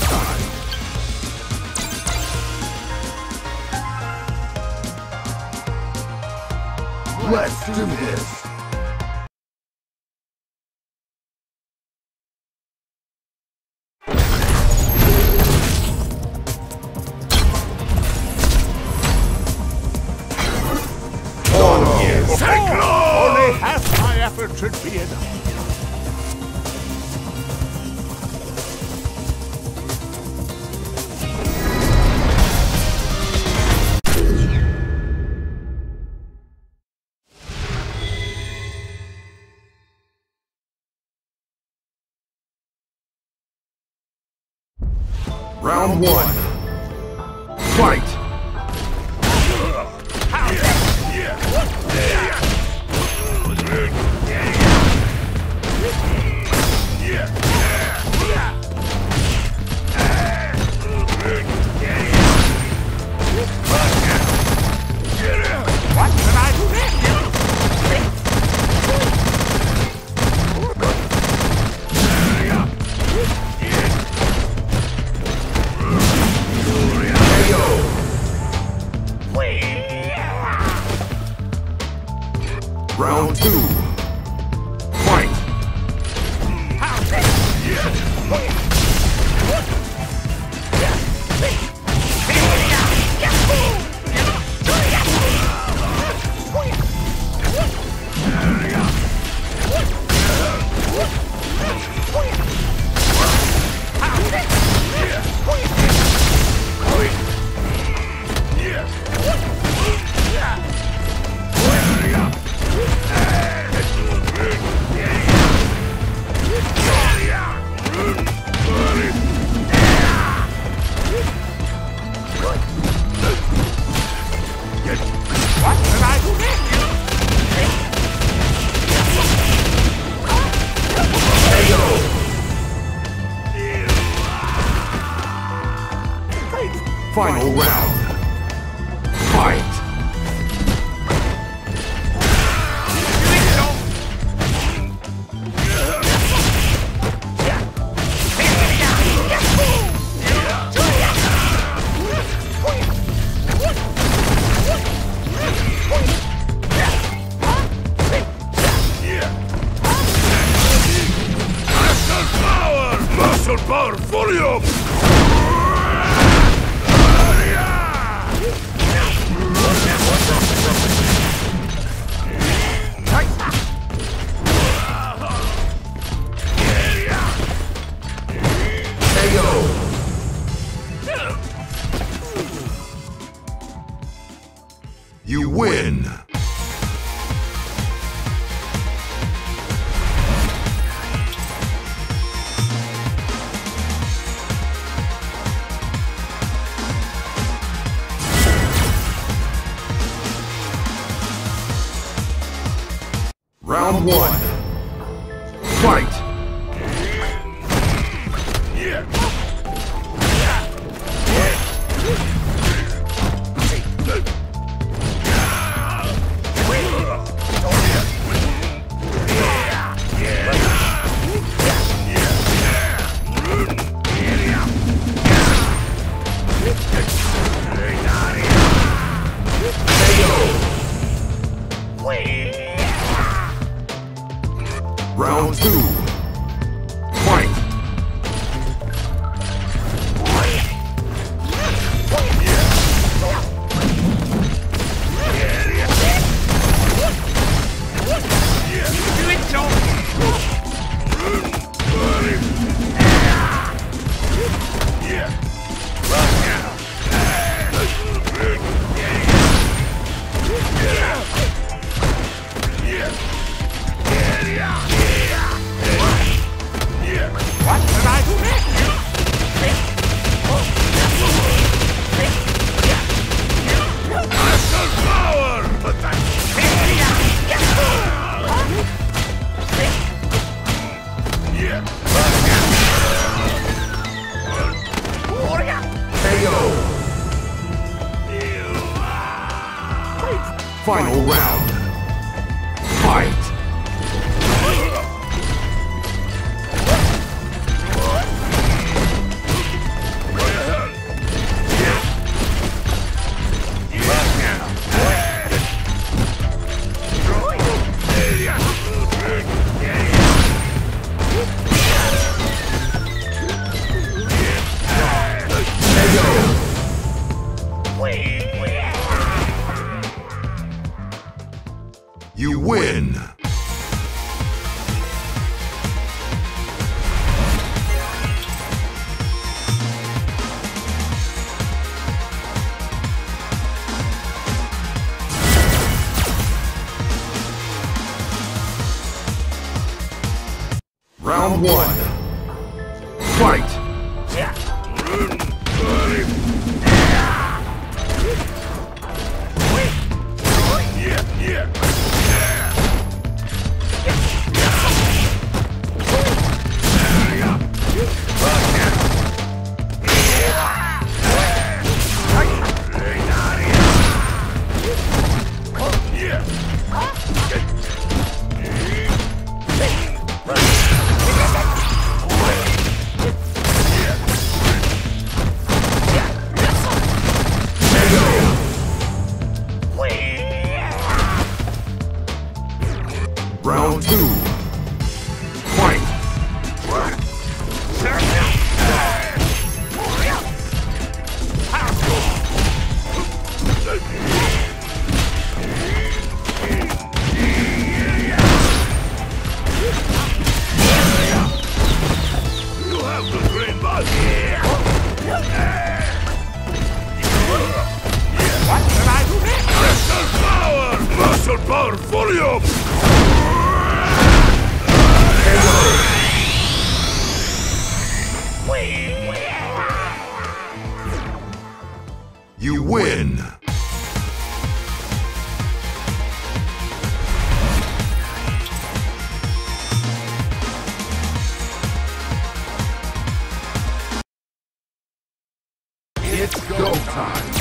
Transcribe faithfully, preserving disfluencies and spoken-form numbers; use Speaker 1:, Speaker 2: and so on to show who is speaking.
Speaker 1: time. Let's do this.
Speaker 2: Only half my effort should be enough.
Speaker 1: Round one. Fight!
Speaker 2: What can I do next?
Speaker 1: Round two. Fight!
Speaker 2: What can I do next?
Speaker 1: Final round. Fight!
Speaker 2: Muscle power, volume!
Speaker 1: You win! Round one. Fight! Round two. Fight!
Speaker 2: What can I do next? Muscle power!
Speaker 1: Final round. Fight! Round one. Fight! Round two. Fight!
Speaker 2: You have the green ball. What can I do next? Crystal power! Muscle power volume!
Speaker 1: You win! It's go time!